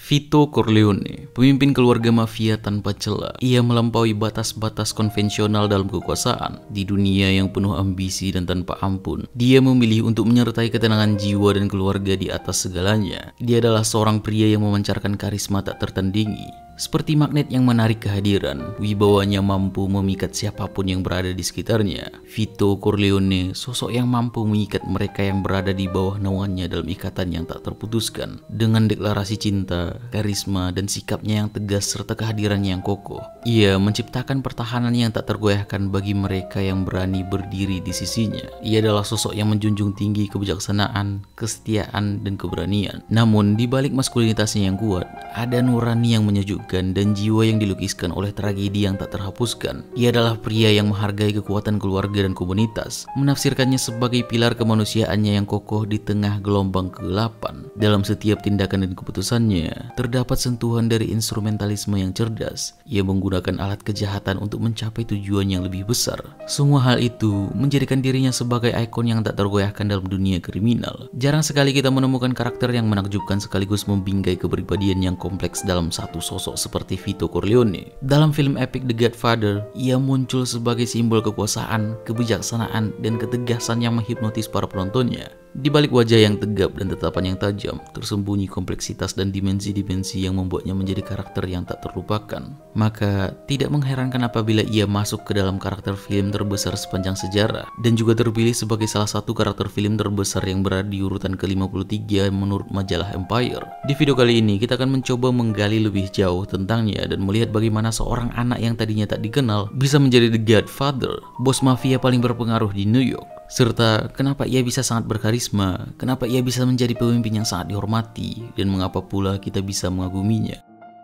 Vito Corleone, pemimpin keluarga mafia tanpa celah. Ia melampaui batas-batas konvensional dalam kekuasaan. Di dunia yang penuh ambisi dan tanpa ampun, dia memilih untuk menyertai ketenangan jiwa dan keluarga di atas segalanya. Dia adalah seorang pria yang memancarkan karisma tak tertandingi. Seperti magnet yang menarik kehadiran, wibawanya mampu memikat siapapun yang berada di sekitarnya. Vito Corleone, sosok yang mampu mengikat mereka yang berada di bawah naungannya dalam ikatan yang tak terputuskan. Dengan deklarasi cinta, karisma, dan sikapnya yang tegas serta kehadirannya yang kokoh, ia menciptakan pertahanan yang tak tergoyahkan bagi mereka yang berani berdiri di sisinya. Ia adalah sosok yang menjunjung tinggi kebijaksanaan, kesetiaan, dan keberanian. Namun, di balik maskulinitasnya yang kuat, ada nurani yang menyejukkan dan jiwa yang dilukiskan oleh tragedi yang tak terhapuskan. Ia adalah pria yang menghargai kekuatan keluarga dan komunitas, menafsirkannya sebagai pilar kemanusiaannya yang kokoh di tengah gelombang kegelapan. Dalam setiap tindakan dan keputusannya, terdapat sentuhan dari instrumentalisme yang cerdas. Ia menggunakan alat kejahatan untuk mencapai tujuan yang lebih besar. Semua hal itu menjadikan dirinya sebagai ikon yang tak tergoyahkan dalam dunia kriminal. Jarang sekali kita menemukan karakter yang menakjubkan sekaligus membingkai kepribadian yang kompleks dalam satu sosok seperti Vito Corleone. Dalam film epik The Godfather, ia muncul sebagai simbol kekuasaan, kebijaksanaan, dan ketegasan yang menghipnotis para penontonnya. Di balik wajah yang tegap dan tatapan yang tajam, tersembunyi kompleksitas dan dimensi-dimensi yang membuatnya menjadi karakter yang tak terlupakan. Maka, tidak mengherankan apabila ia masuk ke dalam karakter film terbesar sepanjang sejarah, dan juga terpilih sebagai salah satu karakter film terbesar yang berada di urutan ke-53 menurut majalah Empire. Di video kali ini, kita akan mencoba menggali lebih jauh tentangnya dan melihat bagaimana seorang anak yang tadinya tak dikenal bisa menjadi The Godfather, bos mafia paling berpengaruh di New York. Serta kenapa ia bisa sangat berkarisma, kenapa ia bisa menjadi pemimpin yang sangat dihormati, dan mengapa pula kita bisa mengaguminya.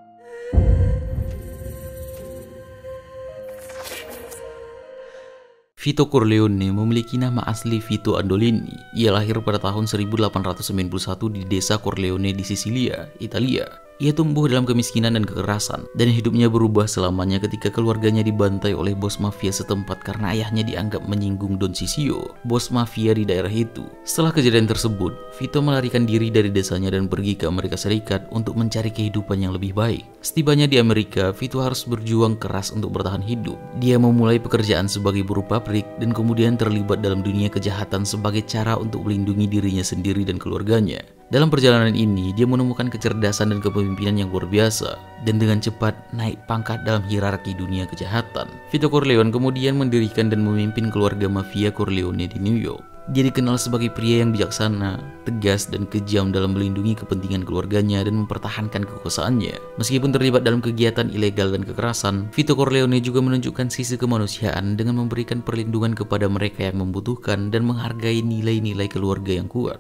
Vito Corleone memiliki nama asli Vito Andolini. Ia lahir pada tahun 1891 di desa Corleone di Sisilia, Italia. Ia tumbuh dalam kemiskinan dan kekerasan, dan hidupnya berubah selamanya ketika keluarganya dibantai oleh bos mafia setempat karena ayahnya dianggap menyinggung Don Ciccio, bos mafia di daerah itu. Setelah kejadian tersebut, Vito melarikan diri dari desanya dan pergi ke Amerika Serikat untuk mencari kehidupan yang lebih baik. Setibanya di Amerika, Vito harus berjuang keras untuk bertahan hidup. Dia memulai pekerjaan sebagai buruh pabrik dan kemudian terlibat dalam dunia kejahatan sebagai cara untuk melindungi dirinya sendiri dan keluarganya. Dalam perjalanan ini, dia menemukan kecerdasan dan kepemimpinan yang luar biasa, dan dengan cepat naik pangkat dalam hierarki dunia kejahatan. Vito Corleone kemudian mendirikan dan memimpin keluarga mafia Corleone di New York. Dia dikenal sebagai pria yang bijaksana, tegas, dan kejam dalam melindungi kepentingan keluarganya dan mempertahankan kekuasaannya. Meskipun terlibat dalam kegiatan ilegal dan kekerasan, Vito Corleone juga menunjukkan sisi kemanusiaan dengan memberikan perlindungan kepada mereka yang membutuhkan dan menghargai nilai-nilai keluarga yang kuat.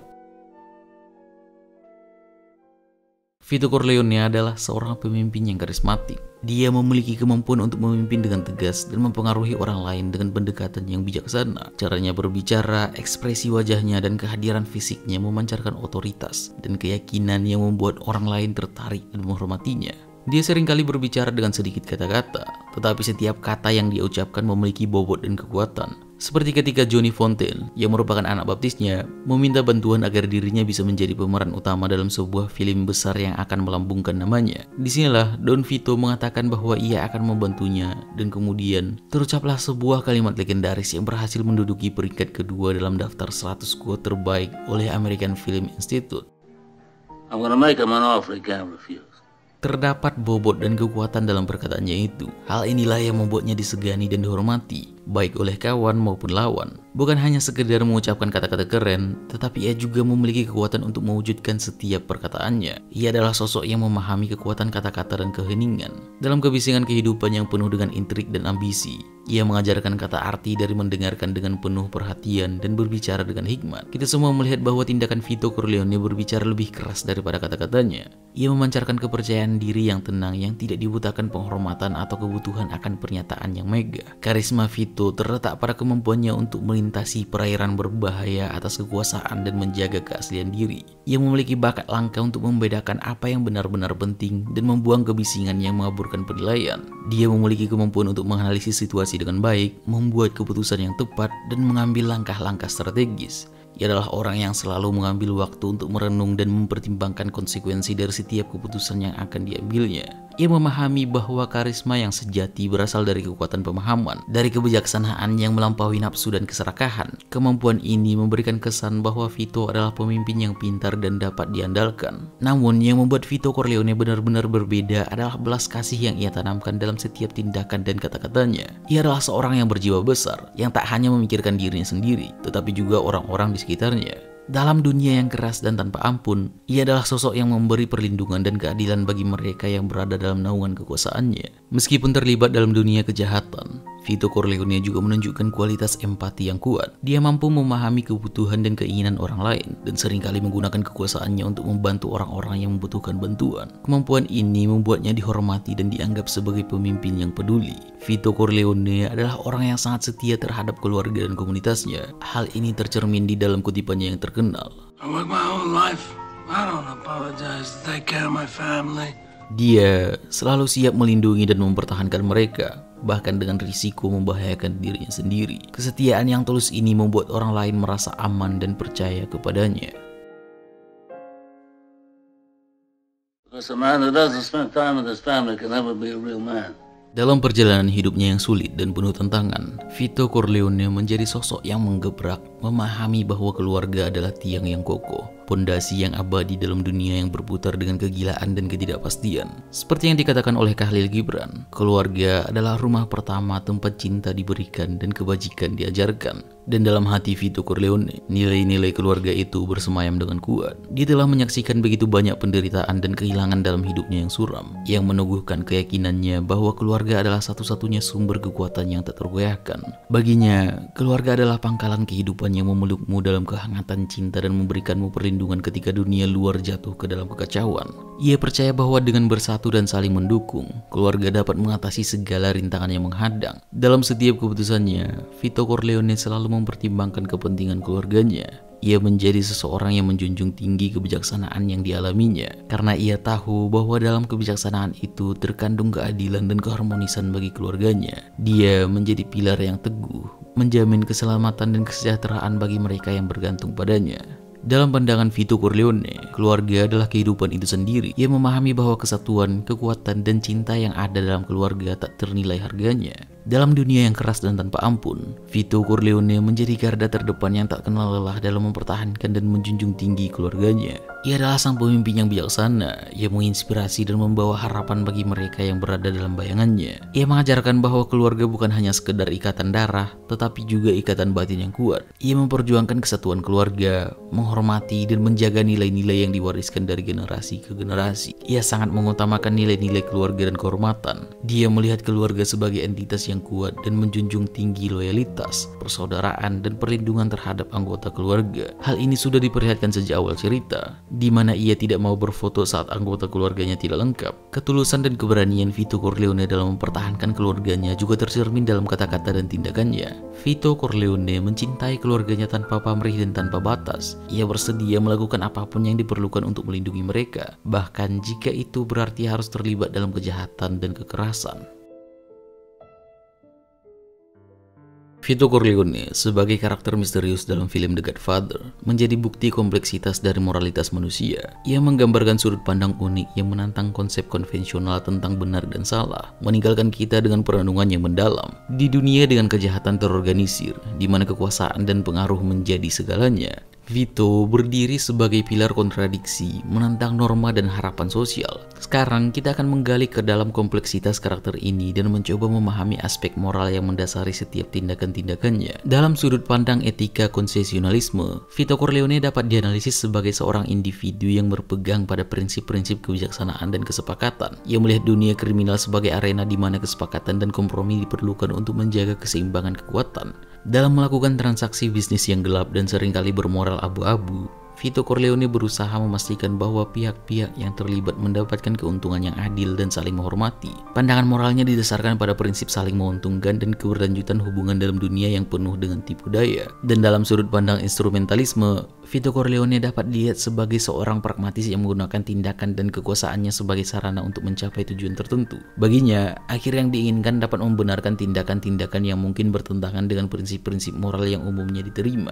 Vito Corleone adalah seorang pemimpin yang karismatik. Dia memiliki kemampuan untuk memimpin dengan tegas dan mempengaruhi orang lain dengan pendekatan yang bijaksana. Caranya berbicara, ekspresi wajahnya, dan kehadiran fisiknya memancarkan otoritas dan keyakinan yang membuat orang lain tertarik dan menghormatinya. Dia seringkali berbicara dengan sedikit kata-kata, tetapi setiap kata yang dia ucapkan memiliki bobot dan kekuatan. Seperti ketika Johnny Fontaine, yang merupakan anak baptisnya, meminta bantuan agar dirinya bisa menjadi pemeran utama dalam sebuah film besar yang akan melambungkan namanya. Disinilah Don Vito mengatakan bahwa ia akan membantunya, dan kemudian terucaplah sebuah kalimat legendaris yang berhasil menduduki peringkat kedua dalam daftar 100 quote terbaik oleh American Film Institute. I'm gonna make him an offer he can't refuse. Terdapat bobot dan kekuatan dalam perkataannya itu. Hal inilah yang membuatnya disegani dan dihormati, baik oleh kawan maupun lawan. Bukan hanya sekedar mengucapkan kata-kata keren, tetapi ia juga memiliki kekuatan untuk mewujudkan setiap perkataannya. Ia adalah sosok yang memahami kekuatan kata-kata dan keheningan. Dalam kebisingan kehidupan yang penuh dengan intrik dan ambisi, ia mengajarkan kata arti dari mendengarkan dengan penuh perhatian dan berbicara dengan hikmat. Kita semua melihat bahwa tindakan Vito Corleone berbicara lebih keras daripada kata-katanya. Ia memancarkan kepercayaan diri yang tenang yang tidak dibutakan penghormatan atau kebutuhan akan pernyataan yang mega. Karisma Vito terletak pada kemampuannya untuk melintasi perairan berbahaya atas kekuasaan dan menjaga keaslian diri. Ia memiliki bakat langka untuk membedakan apa yang benar-benar penting dan membuang kebisingan yang mengaburkan penilaian. Dia memiliki kemampuan untuk menganalisis situasi dengan baik, membuat keputusan yang tepat, dan mengambil langkah-langkah strategis. Ia adalah orang yang selalu mengambil waktu untuk merenung dan mempertimbangkan konsekuensi dari setiap keputusan yang akan diambilnya. Ia memahami bahwa karisma yang sejati berasal dari kekuatan pemahaman, dari kebijaksanaan yang melampaui nafsu dan keserakahan. Kemampuan ini memberikan kesan bahwa Vito adalah pemimpin yang pintar dan dapat diandalkan. Namun yang membuat Vito Corleone benar-benar berbeda adalah belas kasih yang ia tanamkan dalam setiap tindakan dan kata-katanya. Ia adalah seorang yang berjiwa besar, yang tak hanya memikirkan dirinya sendiri, tetapi juga orang-orang di sekitarnya. Dalam dunia yang keras dan tanpa ampun, ia adalah sosok yang memberi perlindungan dan keadilan bagi mereka yang berada dalam naungan kekuasaannya. Meskipun terlibat dalam dunia kejahatan, Vito Corleone juga menunjukkan kualitas empati yang kuat. Dia mampu memahami kebutuhan dan keinginan orang lain, dan seringkali menggunakan kekuasaannya untuk membantu orang-orang yang membutuhkan bantuan. Kemampuan ini membuatnya dihormati dan dianggap sebagai pemimpin yang peduli. Vito Corleone adalah orang yang sangat setia terhadap keluarga dan komunitasnya. Hal ini tercermin di dalam kutipannya yang terkenal. I work my whole life. I don't apologize to take care of my family. Dia selalu siap melindungi dan mempertahankan mereka, bahkan dengan risiko membahayakan dirinya sendiri. Kesetiaan yang tulus ini membuat orang lain merasa aman dan percaya kepadanya. Because a man who doesn't spend time with his family can never be a real man. Dalam perjalanan hidupnya yang sulit dan penuh tantangan, Vito Corleone menjadi sosok yang menggebrak, memahami bahwa keluarga adalah tiang yang kokoh, pondasi yang abadi dalam dunia yang berputar dengan kegilaan dan ketidakpastian. Seperti yang dikatakan oleh Khalil Gibran, keluarga adalah rumah pertama tempat cinta diberikan dan kebajikan diajarkan. Dan dalam hati Vito Corleone, nilai-nilai keluarga itu bersemayam dengan kuat. Dia telah menyaksikan begitu banyak penderitaan dan kehilangan dalam hidupnya yang suram, yang meneguhkan keyakinannya bahwa keluarga adalah satu-satunya sumber kekuatan yang tak tergoyahkan. Baginya, keluarga adalah pangkalan kehidupan yang memelukmu dalam kehangatan cinta dan memberikanmu perlindungan ketika dunia luar jatuh ke dalam kekacauan. Ia percaya bahwa dengan bersatu dan saling mendukung, keluarga dapat mengatasi segala rintangan yang menghadang. Dalam setiap keputusannya, Vito Corleone selalu mempertimbangkan kepentingan keluarganya. Ia menjadi seseorang yang menjunjung tinggi kebijaksanaan yang dialaminya, karena ia tahu bahwa dalam kebijaksanaan itu terkandung keadilan dan keharmonisan bagi keluarganya. Dia menjadi pilar yang teguh, menjamin keselamatan dan kesejahteraan bagi mereka yang bergantung padanya. Dalam pandangan Vito Corleone, keluarga adalah kehidupan itu sendiri. Ia memahami bahwa kesatuan, kekuatan, dan cinta yang ada dalam keluarga tak ternilai harganya. Dalam dunia yang keras dan tanpa ampun, Vito Corleone menjadi garda terdepan yang tak kenal lelah dalam mempertahankan dan menjunjung tinggi keluarganya. Ia adalah sang pemimpin yang bijaksana, yang menginspirasi dan membawa harapan bagi mereka yang berada dalam bayangannya. Ia mengajarkan bahwa keluarga bukan hanya sekedar ikatan darah, tetapi juga ikatan batin yang kuat. Ia memperjuangkan kesatuan keluarga, menghormati dan menjaga nilai-nilai yang diwariskan dari generasi ke generasi. Ia sangat mengutamakan nilai-nilai keluarga dan kehormatan. Dia melihat keluarga sebagai entitas yang kuat dan menjunjung tinggi loyalitas, persaudaraan, dan perlindungan terhadap anggota keluarga. Hal ini sudah diperlihatkan sejak awal cerita, di mana ia tidak mau berfoto saat anggota keluarganya tidak lengkap. Ketulusan dan keberanian Vito Corleone dalam mempertahankan keluarganya juga tercermin dalam kata-kata dan tindakannya. Vito Corleone mencintai keluarganya tanpa pamrih dan tanpa batas. Ia bersedia melakukan apapun yang diperlukan untuk melindungi mereka, bahkan jika itu berarti harus terlibat dalam kejahatan dan kekerasan. Vito Corleone sebagai karakter misterius dalam film The Godfather menjadi bukti kompleksitas dari moralitas manusia. Ia menggambarkan sudut pandang unik yang menantang konsep konvensional tentang benar dan salah, meninggalkan kita dengan perenungan yang mendalam. Di dunia dengan kejahatan terorganisir, di mana kekuasaan dan pengaruh menjadi segalanya, Vito berdiri sebagai pilar kontradiksi, menentang norma dan harapan sosial. Sekarang kita akan menggali ke dalam kompleksitas karakter ini dan mencoba memahami aspek moral yang mendasari setiap tindakan-tindakannya. Dalam sudut pandang etika konsesionalisme, Vito Corleone dapat dianalisis sebagai seorang individu yang berpegang pada prinsip-prinsip kebijaksanaan dan kesepakatan. Ia melihat dunia kriminal sebagai arena di mana kesepakatan dan kompromi diperlukan untuk menjaga keseimbangan kekuatan. Dalam melakukan transaksi bisnis yang gelap dan seringkali bermoral abu-abu, Vito Corleone berusaha memastikan bahwa pihak-pihak yang terlibat mendapatkan keuntungan yang adil dan saling menghormati. Pandangan moralnya didasarkan pada prinsip saling menguntungkan dan keberlanjutan hubungan dalam dunia yang penuh dengan tipu daya. Dan dalam sudut pandang instrumentalisme, Vito Corleone dapat dilihat sebagai seorang pragmatis yang menggunakan tindakan dan kekuasaannya sebagai sarana untuk mencapai tujuan tertentu. Baginya, akhir yang diinginkan dapat membenarkan tindakan-tindakan yang mungkin bertentangan dengan prinsip-prinsip moral yang umumnya diterima.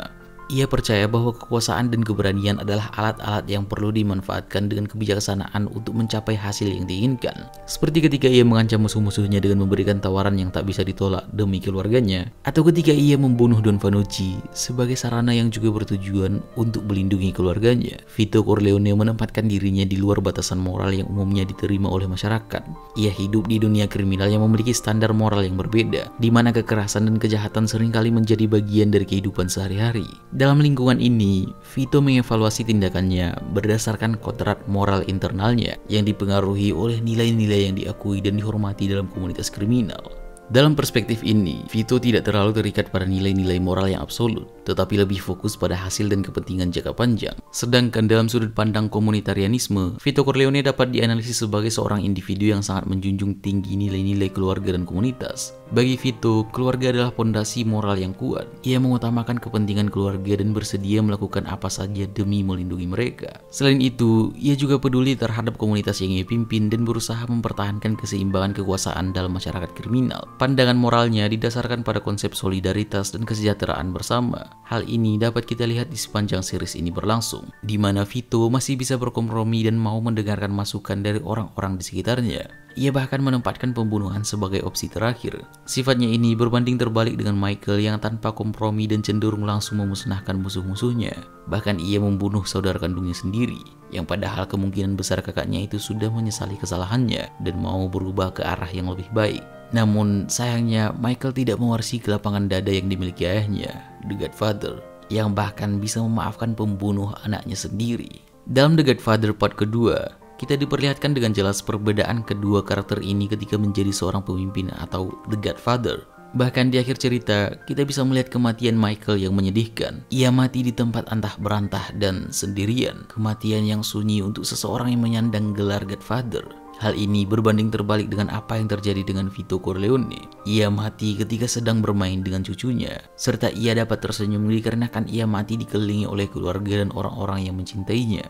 Ia percaya bahwa kekuasaan dan keberanian adalah alat-alat yang perlu dimanfaatkan dengan kebijaksanaan untuk mencapai hasil yang diinginkan. Seperti ketika ia mengancam musuh-musuhnya dengan memberikan tawaran yang tak bisa ditolak demi keluarganya, atau ketika ia membunuh Don Fanucci sebagai sarana yang juga bertujuan untuk melindungi keluarganya. Vito Corleone menempatkan dirinya di luar batasan moral yang umumnya diterima oleh masyarakat. Ia hidup di dunia kriminal yang memiliki standar moral yang berbeda, di mana kekerasan dan kejahatan seringkali menjadi bagian dari kehidupan sehari-hari. Dalam lingkungan ini, Vito mengevaluasi tindakannya berdasarkan kodrat moral internalnya yang dipengaruhi oleh nilai-nilai yang diakui dan dihormati dalam komunitas kriminal. Dalam perspektif ini, Vito tidak terlalu terikat pada nilai-nilai moral yang absolut, tetapi lebih fokus pada hasil dan kepentingan jangka panjang. Sedangkan dalam sudut pandang komunitarianisme, Vito Corleone dapat dianalisis sebagai seorang individu yang sangat menjunjung tinggi nilai-nilai keluarga dan komunitas. Bagi Vito, keluarga adalah fondasi moral yang kuat. Ia mengutamakan kepentingan keluarga dan bersedia melakukan apa saja demi melindungi mereka. Selain itu, ia juga peduli terhadap komunitas yang ia pimpin dan berusaha mempertahankan keseimbangan kekuasaan dalam masyarakat kriminal. Pandangan moralnya didasarkan pada konsep solidaritas dan kesejahteraan bersama. Hal ini dapat kita lihat di sepanjang series ini berlangsung, di mana Vito masih bisa berkompromi dan mau mendengarkan masukan dari orang-orang di sekitarnya. Ia bahkan menempatkan pembunuhan sebagai opsi terakhir. Sifatnya ini berbanding terbalik dengan Michael yang tanpa kompromi dan cenderung langsung memusnahkan musuh-musuhnya. Bahkan ia membunuh saudara kandungnya sendiri, yang padahal kemungkinan besar kakaknya itu sudah menyesali kesalahannya dan mau berubah ke arah yang lebih baik. Namun sayangnya Michael tidak mewarisi kelapangan dada yang dimiliki ayahnya, The Godfather, yang bahkan bisa memaafkan pembunuh anaknya sendiri. Dalam The Godfather part kedua, kita diperlihatkan dengan jelas perbedaan kedua karakter ini ketika menjadi seorang pemimpin atau The Godfather. Bahkan di akhir cerita, kita bisa melihat kematian Michael yang menyedihkan. Ia mati di tempat antah berantah dan sendirian. Kematian yang sunyi untuk seseorang yang menyandang gelar Godfather. Hal ini berbanding terbalik dengan apa yang terjadi dengan Vito Corleone. Ia mati ketika sedang bermain dengan cucunya, serta ia dapat tersenyum dikarenakan ia mati dikelilingi oleh keluarga dan orang-orang yang mencintainya.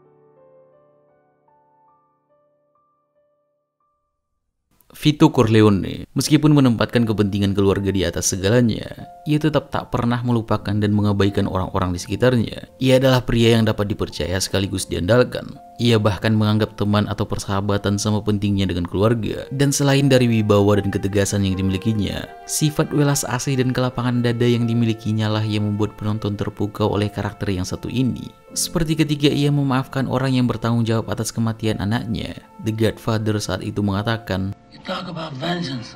Vito Corleone, meskipun menempatkan kepentingan keluarga di atas segalanya, ia tetap tak pernah melupakan dan mengabaikan orang-orang di sekitarnya. Ia adalah pria yang dapat dipercaya sekaligus diandalkan. Ia bahkan menganggap teman atau persahabatan sama pentingnya dengan keluarga. Dan selain dari wibawa dan ketegasan yang dimilikinya, sifat welas asih dan kelapangan dada yang dimilikinya lah yang membuat penonton terpukau oleh karakter yang satu ini. Seperti ketika ia memaafkan orang yang bertanggung jawab atas kematian anaknya. The Godfather saat itu mengatakan, You talk about vengeance.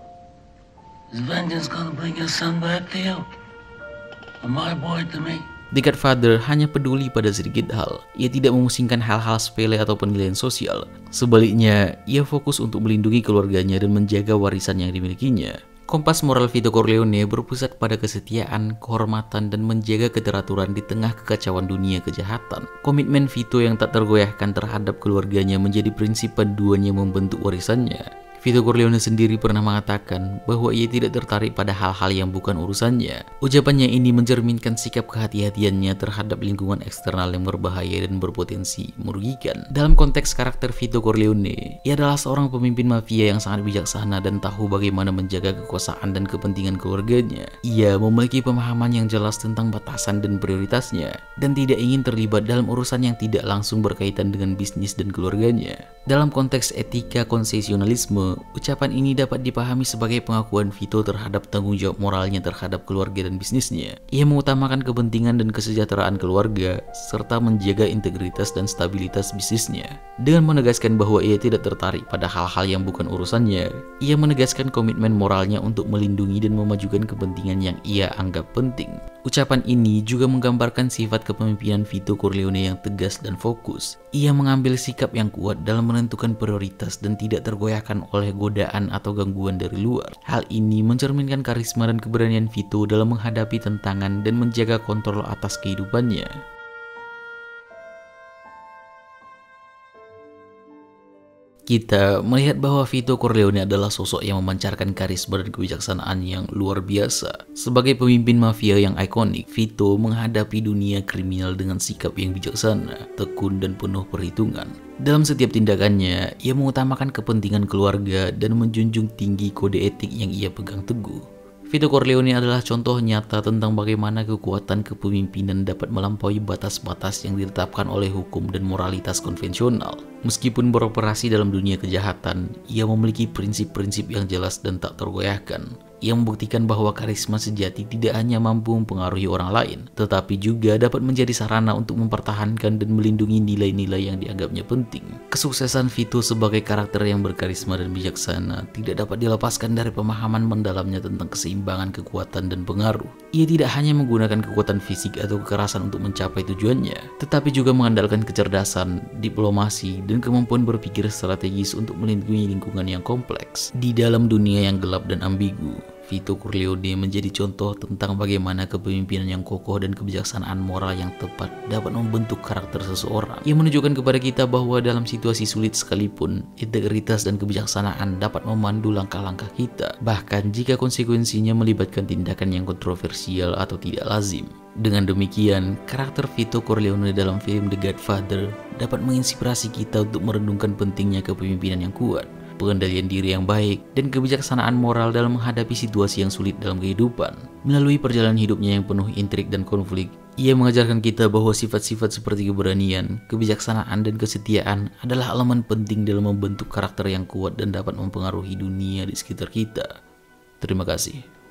Is vengeance gonna bring your son back to you? Or my boy to me? The Godfather hanya peduli pada sedikit hal. Ia tidak memusingkan hal-hal sepele atau penilaian sosial. Sebaliknya, ia fokus untuk melindungi keluarganya dan menjaga warisan yang dimilikinya. Kompas moral Vito Corleone berpusat pada kesetiaan, kehormatan, dan menjaga keteraturan di tengah kekacauan dunia kejahatan. Komitmen Vito yang tak tergoyahkan terhadap keluarganya menjadi prinsip panduan yang membentuk warisannya. Vito Corleone sendiri pernah mengatakan bahwa ia tidak tertarik pada hal-hal yang bukan urusannya. Ucapannya ini mencerminkan sikap kehati-hatiannya terhadap lingkungan eksternal yang berbahaya dan berpotensi merugikan. Dalam konteks karakter Vito Corleone, ia adalah seorang pemimpin mafia yang sangat bijaksana dan tahu bagaimana menjaga kekuasaan dan kepentingan keluarganya. Ia memiliki pemahaman yang jelas tentang batasan dan prioritasnya, dan tidak ingin terlibat dalam urusan yang tidak langsung berkaitan dengan bisnis dan keluarganya. Dalam konteks etika konsesionalisme, ucapan ini dapat dipahami sebagai pengakuan Vito terhadap tanggung jawab moralnya terhadap keluarga dan bisnisnya. Ia mengutamakan kepentingan dan kesejahteraan keluarga, serta menjaga integritas dan stabilitas bisnisnya. Dengan menegaskan bahwa ia tidak tertarik pada hal-hal yang bukan urusannya, ia menegaskan komitmen moralnya untuk melindungi dan memajukan kepentingan yang ia anggap penting. Ucapan ini juga menggambarkan sifat kepemimpinan Vito Corleone yang tegas dan fokus. Ia mengambil sikap yang kuat dalam menentukan prioritas dan tidak tergoyahkan oleh godaan atau gangguan dari luar. Hal ini mencerminkan karisma dan keberanian Vito dalam menghadapi tantangan dan menjaga kontrol atas kehidupannya. Kita melihat bahwa Vito Corleone adalah sosok yang memancarkan karisma dan kebijaksanaan yang luar biasa. Sebagai pemimpin mafia yang ikonik, Vito menghadapi dunia kriminal dengan sikap yang bijaksana, tekun, dan penuh perhitungan. Dalam setiap tindakannya, ia mengutamakan kepentingan keluarga dan menjunjung tinggi kode etik yang ia pegang teguh. Vito Corleone adalah contoh nyata tentang bagaimana kekuatan kepemimpinan dapat melampaui batas-batas yang ditetapkan oleh hukum dan moralitas konvensional. Meskipun beroperasi dalam dunia kejahatan, ia memiliki prinsip-prinsip yang jelas dan tak tergoyahkan. Ia membuktikan bahwa karisma sejati tidak hanya mampu mempengaruhi orang lain, tetapi juga dapat menjadi sarana untuk mempertahankan dan melindungi nilai-nilai yang dianggapnya penting. Kesuksesan Vito sebagai karakter yang berkarisma dan bijaksana tidak dapat dilepaskan dari pemahaman mendalamnya tentang keseimbangan kekuatan dan pengaruh. Ia tidak hanya menggunakan kekuatan fisik atau kekerasan untuk mencapai tujuannya, tetapi juga mengandalkan kecerdasan, diplomasi, dan kemampuan berpikir strategis untuk melindungi lingkungan yang kompleks. Di dalam dunia yang gelap dan ambigu, Vito Corleone menjadi contoh tentang bagaimana kepemimpinan yang kokoh dan kebijaksanaan moral yang tepat dapat membentuk karakter seseorang. Ia menunjukkan kepada kita bahwa dalam situasi sulit sekalipun, integritas dan kebijaksanaan dapat memandu langkah-langkah kita, bahkan jika konsekuensinya melibatkan tindakan yang kontroversial atau tidak lazim. Dengan demikian, karakter Vito Corleone dalam film The Godfather dapat menginspirasi kita untuk merenungkan pentingnya kepemimpinan yang kuat, pengendalian diri yang baik, dan kebijaksanaan moral dalam menghadapi situasi yang sulit dalam kehidupan. Melalui perjalanan hidupnya yang penuh intrik dan konflik, ia mengajarkan kita bahwa sifat-sifat seperti keberanian, kebijaksanaan, dan kesetiaan adalah elemen penting dalam membentuk karakter yang kuat dan dapat mempengaruhi dunia di sekitar kita. Terima kasih.